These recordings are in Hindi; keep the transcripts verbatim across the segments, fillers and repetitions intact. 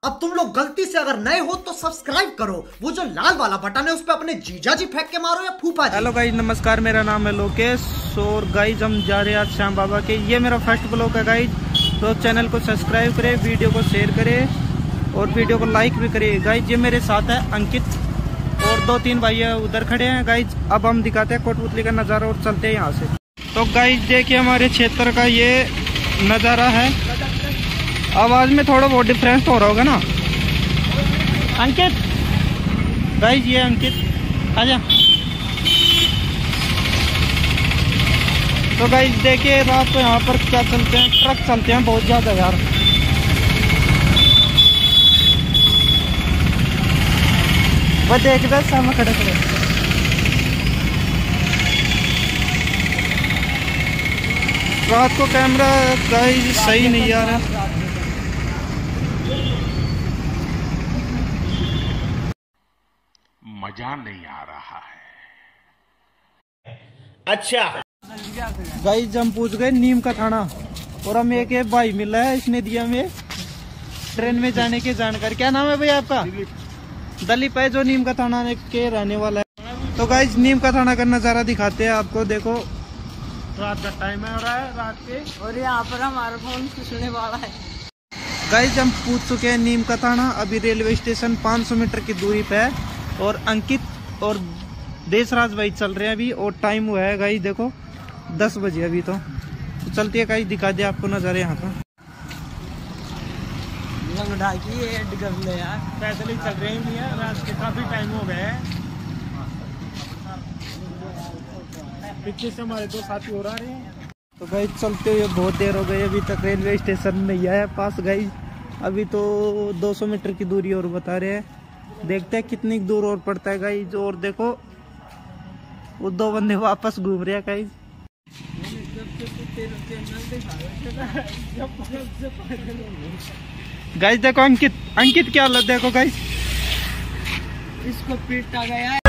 अब तुम लोग गलती से अगर नए हो तो सब्सक्राइब करो, वो जो लाल वाला बटन है उस पर अपने जीजा जी फेंक के मारो या फूफा जी। हेलो गाइज, नमस्कार, मेरा नाम है लोकेश और गाइज हम जा रहे हैं आज श्याम बाबा के। ये मेरा फर्स्ट ब्लॉग है गाइज, तो चैनल को सब्सक्राइब करें, वीडियो को शेयर करें और वीडियो को लाइक भी करिए। गाइज ये मेरे साथ है अंकित और दो तीन भाई उधर खड़े हैं। गाइज अब हम दिखाते हैं कोटपुतली का नज़ारा और चलते हैं यहाँ से। तो गाइज देखिए हमारे क्षेत्र का ये नज़ारा है। आवाज़ में थोड़ा बहुत डिफरेंस तो हो रहा होगा ना अंकित। गाइज ये अंकित आजा। तो गाइज देखिए रात को यहाँ पर क्या चलते हैं, ट्रक चलते हैं बहुत ज़्यादा यार। वो देख दे सामने खड़े खड़े। रात को कैमरा गाइज सही नहीं आ रहा। मजा नहीं आ रहा है। अच्छा गाइज हम पूछ गए नीम का थाना और हमें एक भाई मिला है, इसने दिया हमें ट्रेन में जाने की जानकारी। क्या नाम है भाई आपका? दलीप है, जो नीम का थाना के रहने वाला है। तो गाइज नीम का थाना का नज़ारा दिखाते हैं आपको। देखो रात का टाइम है हो रहा है रात के, और यहाँ पर हमारा फोन फिसलने वाला है। गाइज हम पूछ चुके हैं नीम का थाना। अभी रेलवे स्टेशन पाँच सौ मीटर की दूरी पे है और अंकित और देशराज भाई चल रहे हैं अभी और टाइम हुआ है गाइज देखो दस बजे अभी। तो, तो चलती है गाइज, दिखा दिया आपको नज़ारे यहाँ का। यार पैदल ही चल रहे हैं, रात के काफी टाइम हो गए हैं। पीछे से हमारे दो साथी और आ रहे हैं। तो गाइज चलते हुए बहुत देर हो गई, अभी तक रेलवे स्टेशन नहीं आया पास गाइज। अभी तो दो सौ मीटर की दूरी और बता रहे हैं, देखते हैं कितनी दूर और पड़ता है गाइज। और देखो वो दो बंदे वापस घूम रहे हैं गाइज। गाइज देखो अंकित अंकित क्या हालत देखो गाइज, इसको पीटा गया है।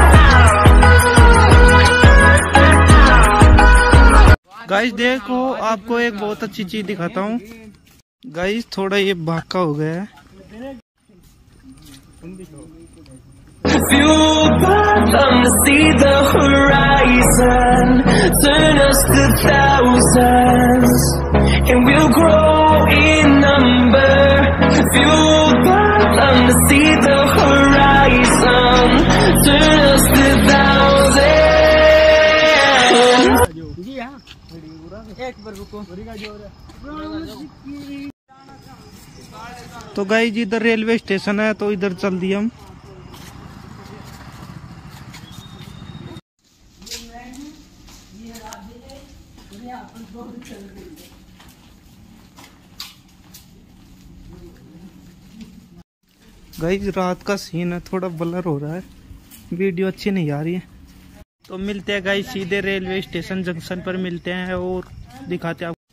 गाइज देखो आपको एक बहुत अच्छी चीज दिखाता हूँ। गाइज थोड़ा ये भाका हो गया है। Fueled by them to see the horizon, turn us to thousands, and we'll grow in number. Fueled by them to see the horizon, turn us to thousands. जी हाँ, एक बार रुको। तो गाइज इधर रेलवे स्टेशन है तो इधर चल दिए हम। गाइज रात का सीन है, थोड़ा ब्लर हो रहा है, वीडियो अच्छी नहीं आ रही है। तो मिलते हैं गाइज सीधे रेलवे स्टेशन जंक्शन पर मिलते हैं और दिखाते हैं आपको।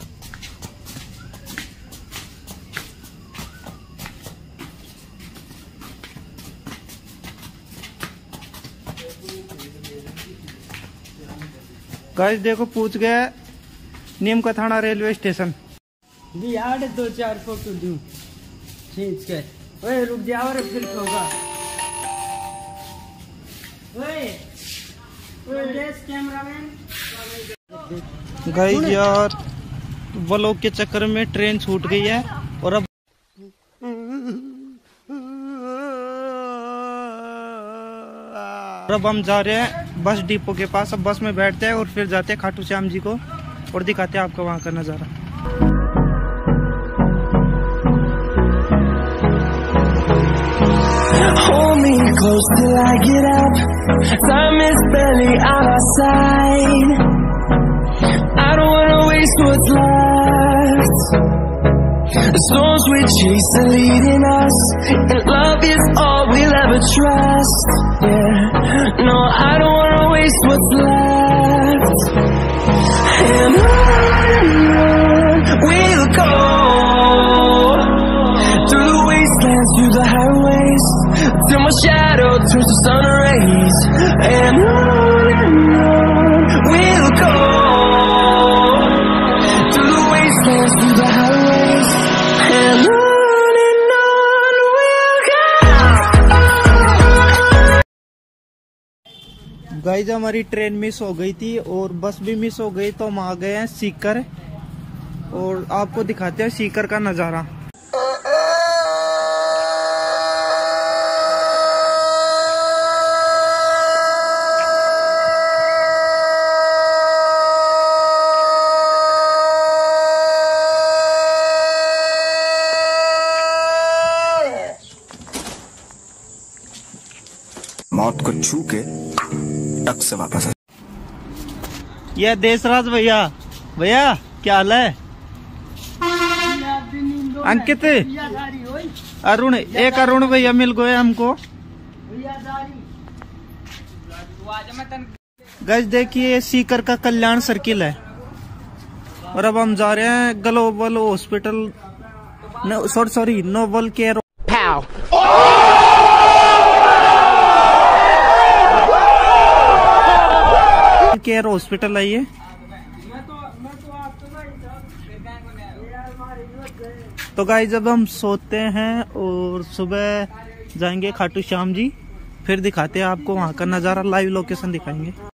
गाइस देखो पूछ गया नीम का थाना रेलवे स्टेशन। यार दो चार फोटो दूं खींच के। ओए रुक जाओ रे, फिर होगा। ओए ओए कैमरामैन। गाइस यार ब्लॉग के चक्कर में ट्रेन छूट गई है और अब अब हम जा रहे हैं बस डिपो के पास। अब बस में बैठते हैं और फिर जाते हैं खाटू श्याम जी को और दिखाते हैं आपको वहाँ का नज़ारा। Hold me close till I get up. Time is barely on our side. I don't wanna waste what's left. The storms we chase are leading us, and love is all we'll ever trust. Yeah, no, I don't wanna waste what's left. And on we'll go, through the wastelands, through the highways, till my shadow turns to sun rays. And on and on we'll go, through the wastelands, through the highways, and on and on. Guys हमारी ट्रेन मिस हो गई थी और बस भी मिस हो गई, तो हम आ गए हैं सीकर और आपको दिखाते हैं सीकर का नज़ारा। मौत को छू के टक से वापस। यह देशराज भैया, भैया क्या हाल है? अंकित, अरुण, एक अरुण भैया मिल गए हमको। गाइस देखिए ये सीकर का कल्याण सर्किल है और अब हम जा रहे हैं global hospital, sorry sorry noble care care hospital है ये। तो गाइस जब हम सोते हैं और सुबह जाएंगे खाटू श्याम जी, फिर दिखाते हैं आपको वहाँ का नज़ारा, लाइव लोकेशन दिखाएंगे।